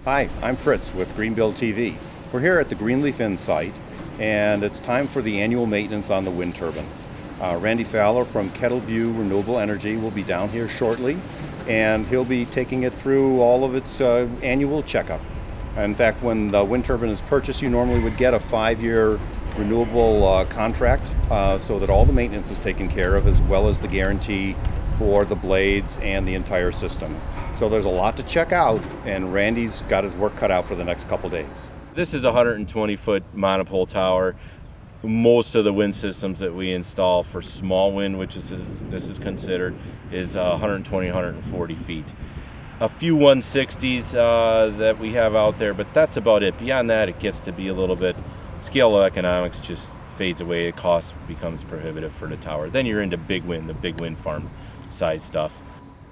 Hi, I'm Fritz with Greenbill TV. We're here at the Greenleaf Inn site, and it's time for the annual maintenance on the wind turbine. Randy Fowler from Kettleview Renewable Energy will be down here shortly, and he'll be taking it through all of its annual checkup. In fact, when the wind turbine is purchased, you normally would get a 5-year renewable contract so that all the maintenance is taken care of, as well as the guarantee for the blades and the entire system. So there's a lot to check out, and Randy's got his work cut out for the next couple days. This is a 120-foot monopole tower. Most of the wind systems that we install for small wind, which this is considered, is 120, 140 feet. A few 160s that we have out there, but that's about it. Beyond that, it gets to be a little bit, scale of economics just fades away. The cost becomes prohibitive for the tower. Then you're into big wind, the big wind farm size stuff.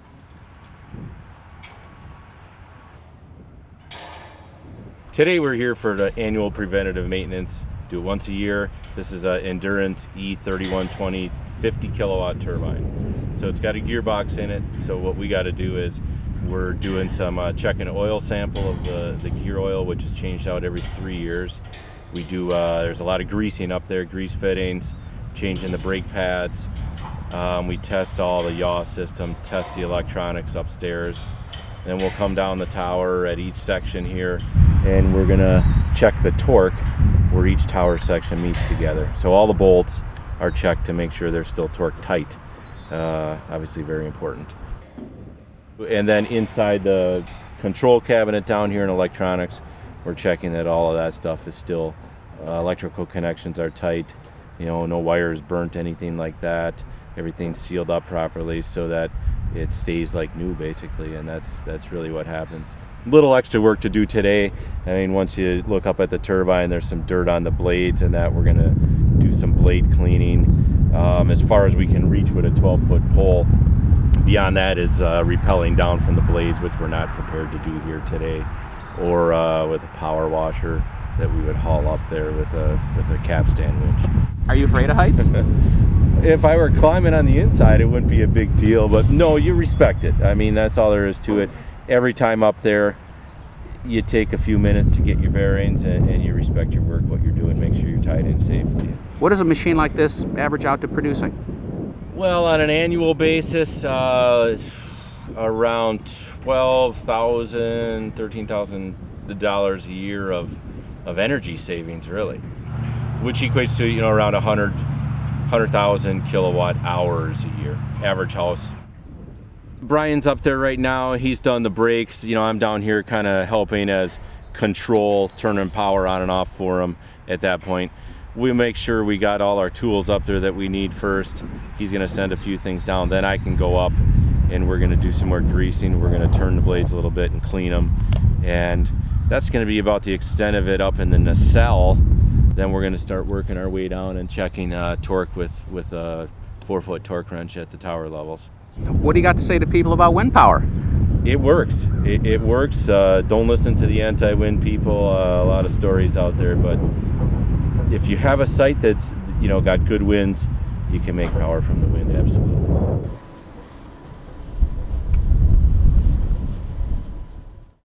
Today we're here for the annual preventative maintenance. Do it once a year. This is an Endurance E3120 50 kilowatt turbine. So it's got a gearbox in it. So what we got to do is we're doing some checking oil sample of the gear oil, which is changed out every 3 years. We do, there's a lot of greasing up there, grease fittings, changing the brake pads. We test all the yaw system, test the electronics upstairs. Then we'll come down the tower at each section here, and we're gonna check the torque where each tower section meets together. So all the bolts are checked to make sure they're still torque tight. Obviously very important. And then inside the control cabinet down here in electronics, we're checking that all of that stuff is still, electrical connections are tight, you know, no wires burnt, anything like that. Everything's sealed up properly so that it stays like new, basically, and that's really what happens. Little extra work to do today. I mean, once you look up at the turbine, there's some dirt on the blades, and that we're gonna do some blade cleaning as far as we can reach with a 12-foot pole. Beyond that is repelling down from the blades, which we're not prepared to do here today, or with a power washer that we would haul up there with a capstan winch. Are you afraid of heights? If I were climbing on the inside, it wouldn't be a big deal, but no, you respect it. I mean, that's all there is to it. Every time up there, you take a few minutes to get your bearings, and you respect your work, what you're doing, make sure you're tied in safely. What does a machine like this average out to producing? Well, on an annual basis, around $12,000, $13,000 a year of energy savings, really, which equates to, you know, around 100,000 kilowatt hours a year, average house. Brian's up there right now. He's done the brakes. You know, I'm down here kind of helping as control, turning power on and off for him at that point. We make sure we got all our tools up there that we need first. He's gonna send a few things down, then I can go up and we're gonna do some more greasing. We're gonna turn the blades a little bit and clean them. And that's gonna be about the extent of it up in the nacelle. Then we're gonna start working our way down and checking torque with a 4-foot torque wrench at the tower levels. What do you got to say to people about wind power? It works. It works. Don't listen to the anti-wind people. A lot of stories out there, but if you have a site that's, you know, got good winds, you can make power from the wind, absolutely.